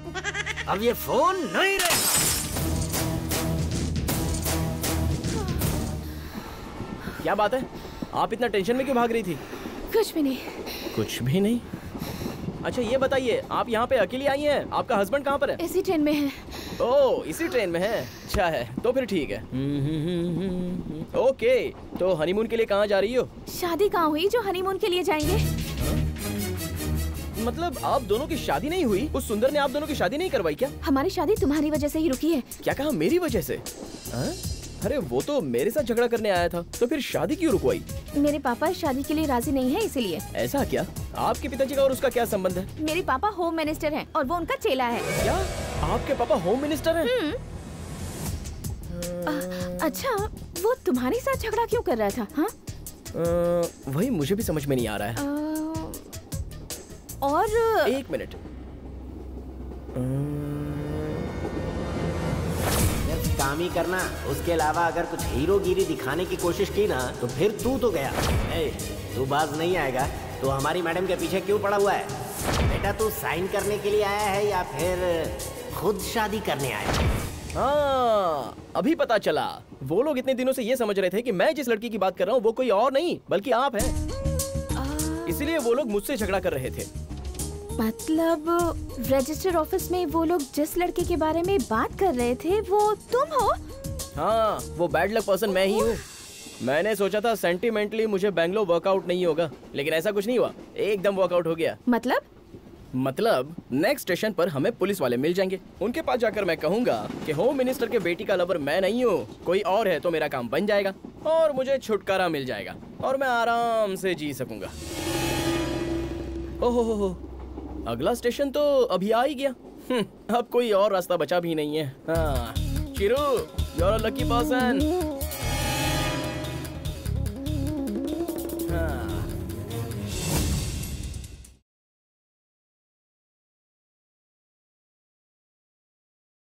अब ये फोन नहीं रहेगा। क्या बात है, आप इतना टेंशन में क्यों भाग रही थी? कुछ भी नहीं। कुछ भी नहीं? अच्छा ये बताइए, आप यहाँ पे अकेली आई हैं? आपका हस्बैंड कहाँ पर है? इसी ट्रेन में है। ओह, इसी ट्रेन में है। अच्छा है, तो फिर ठीक है। ओके, तो हनीमून के लिए कहाँ जा रही हो? शादी कहाँ हुई जो हनीमून के लिए जाएंगे? मतलब आप दोनों की शादी नहीं हुई? उस सुंदर ने आप दोनों की शादी नहीं करवाई क्या? हमारी शादी तुम्हारी वजह से ही रुकी है। क्या कहा, मेरी वजह से? अरे वो तो मेरे साथ झगड़ा करने आया था, तो फिर शादी क्यों रुकवाई? मेरे पापा शादी के लिए राजी नहीं है, इसीलिए। ऐसा क्या? आपके पिताजी का और उसका क्या संबंध है? मेरे पापा होम मिनिस्टर हैं और वो उनका चेला है। क्या? आपके पापा होम मिनिस्टर हैं? अच्छा, वो तुम्हारे साथ झगड़ा क्यों कर रहा था? हाँ? वही मुझे भी समझ में नहीं आ रहा है। और एक मिनट। काम ही करना, उसके अलावा अगर कुछ हीरोगिरी दिखाने की कोशिश की ना तो फिर तू तो गया। तू बाज नहीं आएगा तो हमारी मैडम के पीछे क्यों पड़ा हुआ है? बेटा तू साइन करने के लिए आया है या फिर खुद शादी करने आया है? हाँ, अभी पता चला। वो लोग इतने दिनों से ये समझ रहे थे कि मैं जिस लड़की की बात कर रहा हूँ वो कोई और नहीं बल्कि आप हैं। इसलिए वो लोग मुझसे झगड़ा कर रहे थे। मतलब रजिस्टर ऑफिस में वो लोग जिस लड़के के बारे में बात कर रहे थे वो तुम हो? हाँ, वो बैड लक पर्सन मैं ही हूँ। मैंने सोचा था सेंटिमेंटली मुझे बेंगलोर वर्कआउट नहीं होगा, लेकिन ऐसा कुछ नहीं हुआ, एकदम वर्कआउट हो गया। मतलब नेक्स्ट स्टेशन पर हमें पुलिस वाले मिल जाएंगे। उनके पास जाकर मैं कहूँगा कि होम मिनिस्टर के बेटी का लवर मैं नहीं हूँ, कोई और है, तो मेरा काम बन जाएगा और मुझे छुटकारा मिल जाएगा और मैं आराम से जी सकूंगा। ओहो, अगला स्टेशन तो अभी आ ही गया। अब कोई और रास्ता बचा भी नहीं है। हाँ, Chiru, you are a lucky person.